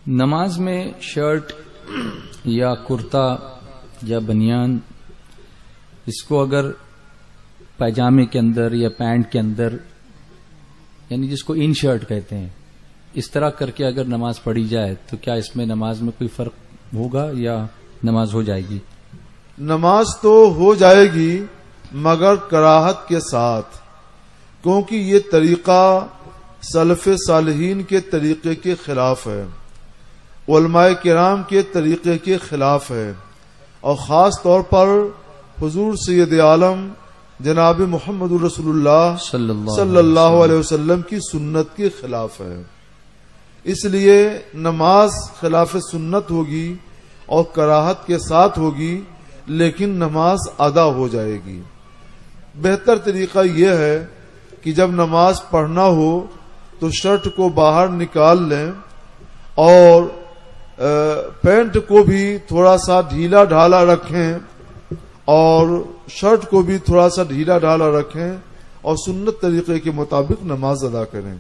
نماز میں شرٹ یا کرتا یا بنیان، اس کو اگر پائجامے کے اندر یا پینٹ کے اندر، یعنی جس کو ان شرٹ کہتے ہیں، اس طرح کر کے اگر نماز پڑھی جائے تو کیا اس میں نماز میں کوئی فرق ہوگا یا نماز ہو جائے گی؟ نماز تو ہو جائے گی مگر کراہت کے ساتھ، کیونکہ یہ طریقہ سلف صالحین کے طریقے کے خلاف ہے، علماء کرام کے طریقے کے خلاف ہے، اور خاص طور پر حضور سید عالم جناب محمد رسول اللہ صلی اللہ علیہ وسلم کی سنت کے خلاف ہے۔ اس لیے نماز خلاف سنت ہوگی اور کراہت کے ساتھ ہوگی، لیکن نماز ادا ہو جائے گی۔ بہتر طریقہ یہ ہے کہ جب نماز پڑھنا ہو تو شرٹ کو باہر نکال لیں اور پینٹ کو بھی تھوڑا سا ڈھیلا ڈھالا رکھیں اور شرٹ کو بھی تھوڑا سا ڈھیلا ڈھالا رکھیں اور سنت طریقے کے مطابق نماز ادا کریں۔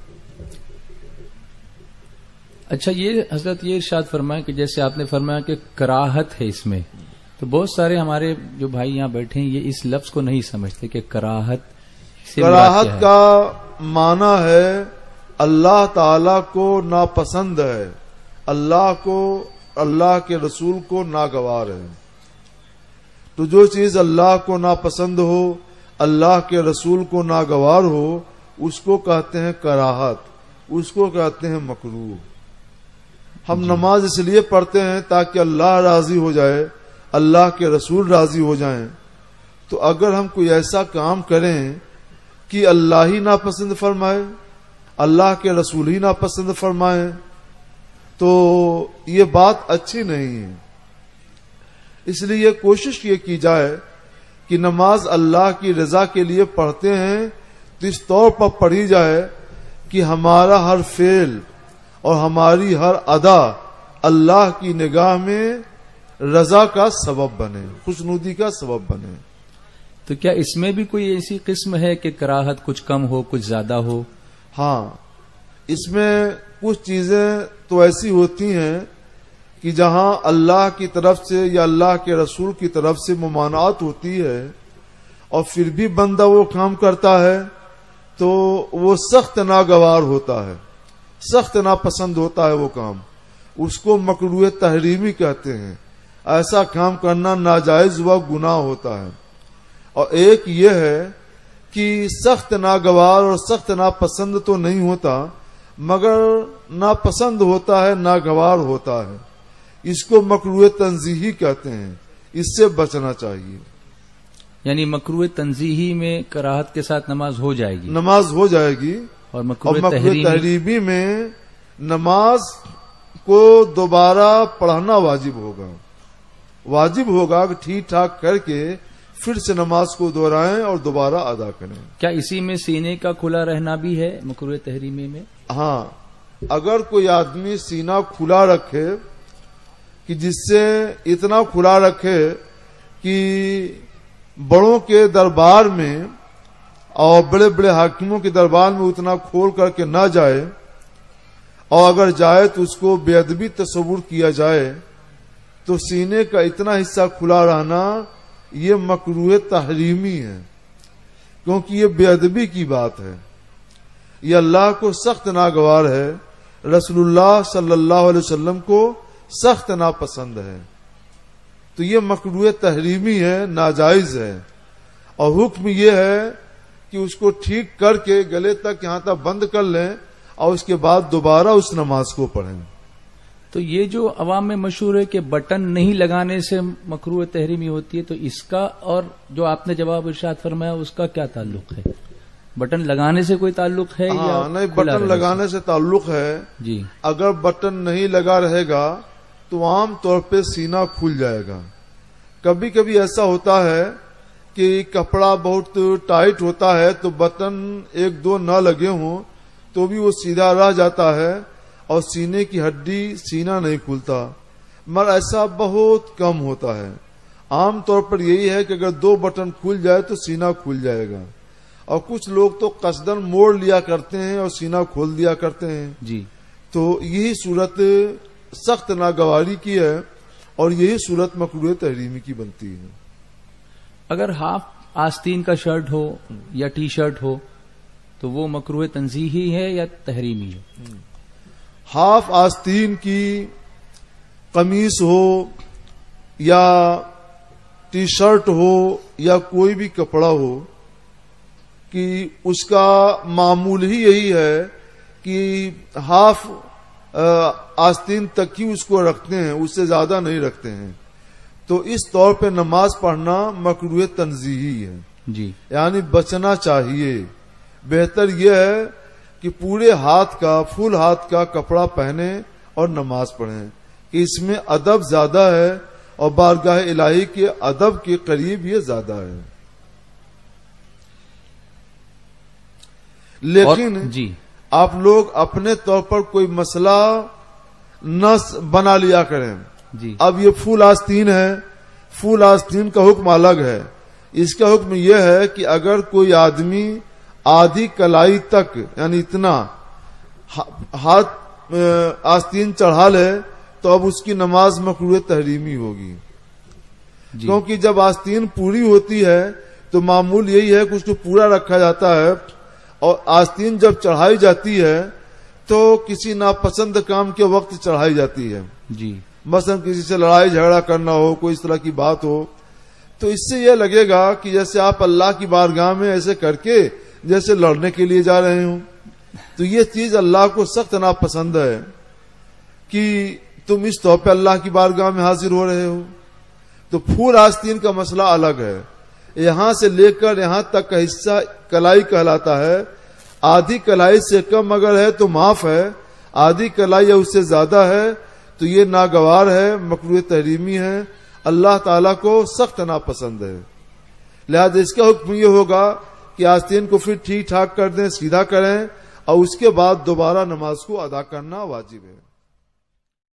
اچھا، یہ حضرت یہ ارشاد فرمائیں کہ جیسے آپ نے فرمایا کہ کراہت ہے اس میں، تو بہت سارے ہمارے جو بھائی یہاں بیٹھے ہیں یہ اس لفظ کو نہیں سمجھتے کہ کراہت کا معنی ہے اللہ تعالی کو ناپسند ہے، اللہ کے رسول کو ناگوار ہے۔ تو جو چیز اللہ کو ناپسند ہو، اللہ کے رسول کو ناگوار ہو، اس کو کہتے ہیں کراہت، اس کو کہتے ہیں مکروہ۔ ہم نماز اس لیے پڑھتے ہیں تاکہ اللہ راضی ہو جائے، اللہ کے رسول راضی ہو جائیں۔ تو اگر ہم کوئی ایسا کام کریں کہ اللہ ہی ناپسند فرمائے، اللہ کے رسول ہی ناپسند فرمائے، تو یہ بات اچھی نہیں ہے۔ اس لیے کوشش یہ کی جائے کہ نماز اللہ کی رضا کے لیے پڑھتے ہیں تو اس طور پر پڑھی جائے کہ ہمارا ہر فعل اور ہماری ہر ادا اللہ کی نگاہ میں رضا کا سبب بنے، خوشنودی کا سبب بنے۔ تو کیا اس میں بھی کوئی ایسی قسم ہے کہ کراہت کچھ کم ہو کچھ زیادہ ہو؟ ہاں، اس میں کچھ چیزیں تو ایسی ہوتی ہیں کہ جہاں اللہ کی طرف سے یا اللہ کے رسول کی طرف سے ممانعت ہوتی ہے اور پھر بھی بندہ وہ کام کرتا ہے تو وہ سخت ناگوار ہوتا ہے، سخت ناپسند ہوتا ہے وہ کام، اس کو مکروہ تحریمی کہتے ہیں۔ ایسا کام کرنا ناجائز و گناہ ہوتا ہے۔ اور ایک یہ ہے کہ سخت ناگوار اور سخت ناپسند تو نہیں ہوتا مگر ناپسند ہوتا ہے، ناگوار ہوتا ہے، اس کو مکروہ تنزیہی کہتے ہیں، اس سے بچنا چاہیے۔ یعنی مکروہ تنزیہی میں کراہت کے ساتھ نماز ہو جائے گی، نماز ہو جائے گی، اور مکروہ تحریمی میں نماز کو دوبارہ پڑھنا واجب ہوگا کہ ٹھیک ٹھاک کر کے پھر سے نماز کو دہرائیں اور دوبارہ ادا کریں۔ کیا اسی میں سینے کا کھلا رہنا بھی ہے مکروہ تحریمی میں؟ ہاں، اگر کوئی آدمی سینہ کھلا رکھے کہ جس سے اتنا کھلا رکھے کہ بڑوں کے دربار میں اور بڑے بڑے حاکموں کے دربار میں اتنا کھول کر کے نہ جائے، اور اگر جائے تو اس کو بے ادبی تصور کیا جائے، تو سینے کا اتنا حصہ کھلا رہنا یہ مکروہ تحریمی ہے، کیونکہ یہ بے ادبی کی بات ہے، یہ اللہ کو سخت ناگوار ہے، رسول اللہ صلی اللہ علیہ وسلم کو سخت ناپسند ہے۔ تو یہ مکروہ تحریمی ہے، ناجائز ہے، اور حکم یہ ہے کہ اس کو ٹھیک کر کے گلے تک یہاں تک بند کر لیں اور اس کے بعد دوبارہ اس نماز کو پڑھیں۔ تو یہ جو عوام میں مشہور ہے کہ بٹن نہیں لگانے سے مکروہ تحریمی ہوتی ہے، تو اس کا اور جو آپ نے جواب ارشاد فرمایا اس کا کیا تعلق ہے؟ بٹن لگانے سے کوئی تعلق ہے یا نہیں؟ بٹن لگانے سے تعلق ہے جی۔ اگر بٹن نہیں لگا رہے گا تو عام طور پہ سینہ کھل جائے گا۔ کبھی کبھی ایسا ہوتا ہے کہ کپڑا بہت ٹائٹ ہوتا ہے تو بٹن ایک دو نہ لگے ہوں تو بھی وہ سیدھا رہ جاتا ہے اور سینے کی ہڈی سینہ نہیں کھلتا، مگر ایسا بہت کم ہوتا ہے۔ عام طور پر یہی ہے کہ اگر دو بٹن کھل جائے تو سینہ کھل جائے گا، اور کچھ لوگ تو قصدن موڑ لیا کرتے ہیں اور سینہ کھول دیا کرتے ہیں۔ جی، تو یہی صورت سخت ناگواری کی ہے اور یہی صورت مکروہ تحریمی کی بنتی ہے. اگر ہاف آستین کا شرٹ ہو یا ٹی شرٹ ہو تو وہ مکروہ تنزیہی ہے یا تحریمی ہے؟ ہاف آستین کی قمیص ہو یا ٹی شرٹ ہو یا کوئی بھی کپڑا ہو کہ اس کا معمول ہی یہی ہے کہ ہاف آستین تک ہی اس کو رکھتے ہیں، اس سے زیادہ نہیں رکھتے ہیں، تو اس طور پہ نماز پڑھنا مکروہ تنزیہی ہے. جی، یعنی بچنا چاہیے. بہتر یہ ہے کہ پورے ہاتھ کا فل ہاتھ کا کپڑا پہنے اور نماز پڑھیں کہ اس میں ادب زیادہ ہے اور بارگاہ الہی کے ادب کے قریب یہ زیادہ ہے. لیکن جی آپ لوگ اپنے طور پر کوئی مسئلہ نہ بنا لیا کریں. جی، اب یہ فول آستین ہے، فول آستین کا حکم الگ ہے. اس کا حکم یہ ہے کہ اگر کوئی آدمی آدھی کلائی تک یعنی اتنا ہاتھ آستین چڑھا لے تو اب اس کی نماز مکروہ تحریمی ہوگی. جی، کیونکہ جب آستین پوری ہوتی ہے تو معمول یہی ہے کہ اس کو پورا رکھا جاتا ہے، اور آستین جب چڑھائی جاتی ہے تو کسی ناپسند کام کے وقت چڑھائی جاتی ہے. جی، مثلا کسی سے لڑائی جھگڑا کرنا ہو، کوئی اس طرح کی بات ہو، تو اس سے یہ لگے گا کہ جیسے آپ اللہ کی بارگاہ میں ایسے کر کے جیسے لڑنے کے لیے جا رہے ہوں. تو یہ چیز اللہ کو سخت ناپسند ہے کہ تم اس طور پہ اللہ کی بارگاہ میں حاضر ہو رہے ہو. تو پھول آستین کا مسئلہ الگ ہے. یہاں سے لے کر یہاں تک کا حصہ کلائی کہلاتا ہے. آدھی کلائی سے کم اگر ہے تو معاف ہے، آدھی کلائی یا اس سے زیادہ ہے تو یہ ناگوار ہے، مکروہ تحریمی ہے، اللہ تعالیٰ کو سخت ناپسند ہے. لہذا اس کا حکم یہ ہوگا کہ آستین کو پھر ٹھیک ٹھاک کر دیں، سیدھا کریں، اور اس کے بعد دوبارہ نماز کو ادا کرنا واجب ہے.